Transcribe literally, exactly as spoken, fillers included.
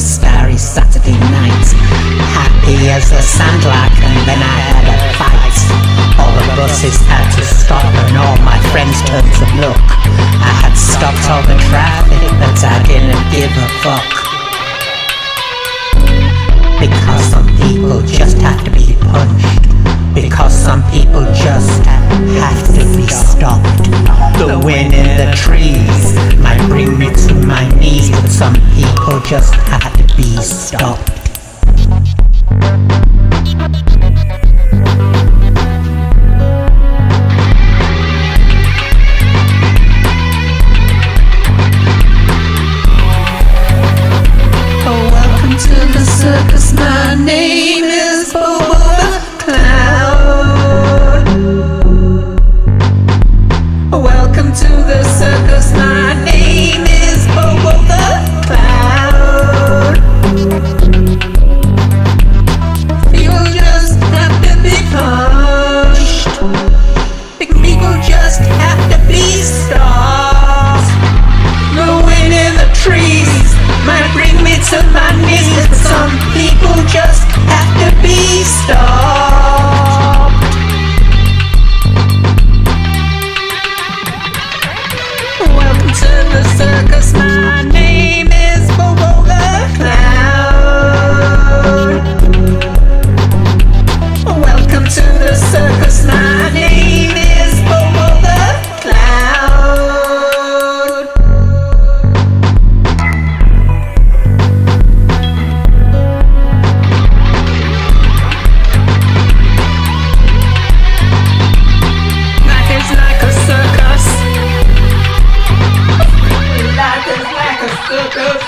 starry Saturday night, happy as a sandlark, and then I had a fight. All the buses had to stop and all my friends turned to look. I had stopped all the traffic, but I didn't give a fuck. Because some people just have to be punched. Because some people just have to be stopped. The wind in the trees might bring me to my knees, but some people just have to be stopped. Oh, welcome to the circus, my name is Bobo the Clown. Welcome to the circus, my name is Bobo the Clown. People just have to be punched. People just have to be stopped. The wind in the trees might bring me to my knees, but some people just have to be stopped. Welcome to the circus, my name is Bobo the Clown. Welcome to the circus, my name is Bobo the Clown. Life is like a circus. Life is like a circus.